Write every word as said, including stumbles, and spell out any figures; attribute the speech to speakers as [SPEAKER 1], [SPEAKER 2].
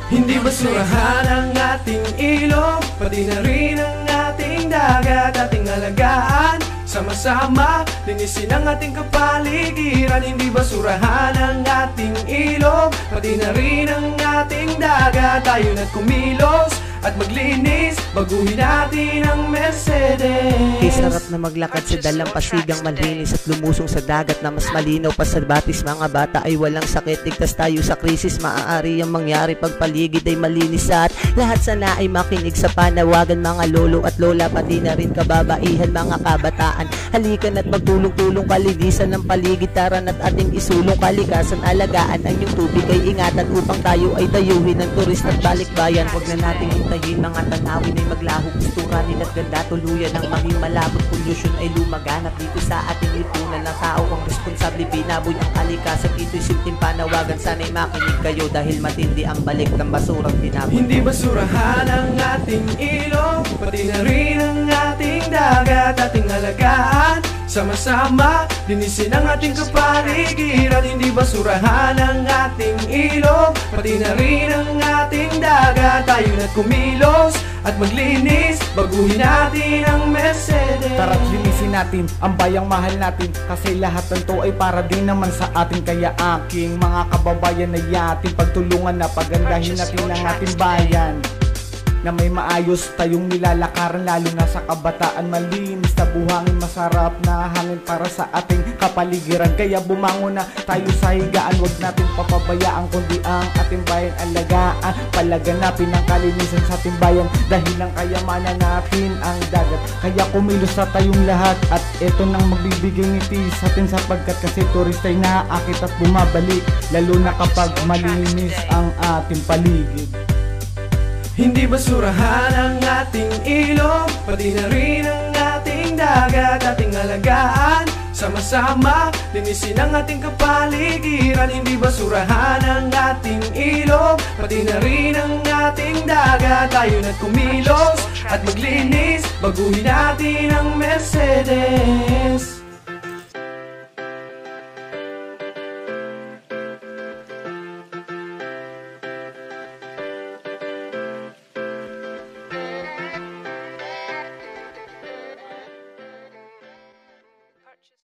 [SPEAKER 1] Hindi basurahan ang ating ilog, pati na rin ang ating dagat, ating alagaan. Sama-sama, linisin ang ating kapaligiran. Hindi basurahan ang ating ilog, pati na rin ang ating dagat. Tayo na't kumilos at maglinis, baguhin natin ang Mercedes.
[SPEAKER 2] Kay sarap na maglakad sa dalampasigang malinis at lumusong sa dagat na mas malinaw pa sa batis. Mga bata ay walang sakit, ligtas tayo sa krisis. Maaari ang mangyari pag paligid ay malinis at lahat sana ay makinig sa panawagan. Mga lolo at lola, pati na rin kababaihan, mga kabataan, halikan at magtulong-tulong kalinisan ng paligid. Taran at ating isulong kalikasan, alagaan ang iyong tubig ay ingatan upang tayo ay dayuhin ng turist at balikbayan. Huwag na nating hintayin mga tanawin ay maglaho, gustukanin at ganda tuluyan ang maging malabot. Pollution ay lumaganap dito sa ating lipunan ng tao ang responsable, binaboy ang kalikasan. Ito'y simpleng panawagan, sana'y makinig kayo dahil matindi ang balik ng basurang tinaboy.
[SPEAKER 1] Hindi basurahan ang ating ilog, pati na rin ang ating dagat, ating alagaan. Sama-sama, linisin ang ating kapaligiran. Hindi basurahan ang ating ilog, pati na rin ang ating dagat. Tayo na't kumilos at maglinis, baguhin natin ang Mercedes.
[SPEAKER 3] Tara't linisin natin ang bayang mahal natin, kasi lahat ng to ay para din naman sa atin. Kaya aking mga kababayan ay ating pagtulungan na pagandahin natin ang ating bayan, na may maayos tayong nilalakaran, lalo na sa kabataan. Malinis na buhangin, masarap na hangin para sa ating kapaligiran. Kaya bumangon na tayo sa higaan, wag natin papabayaan kundi ang ating bayan alagaan. Palaganapin ang kalinisan sa ating bayan, dahil ang kayamanan natin ang dagat. Kaya kumilos sa tayong lahat, at eto nang magbibigay ngiti sa atin, sapagkat kasi turista ay naaakit at bumabalik, lalo na kapag malinis ang ating paligid.
[SPEAKER 1] Hindi basurahan ang ating ilog, pati na rin ang ating dagat, ating alagaan. Sama-sama, linisin ang ating kapaligiran. Hindi basurahan ang ating ilog, pati na rin ang ating dagat. Tayo na't kumilos at maglinis, baguhin natin ang Mercedes.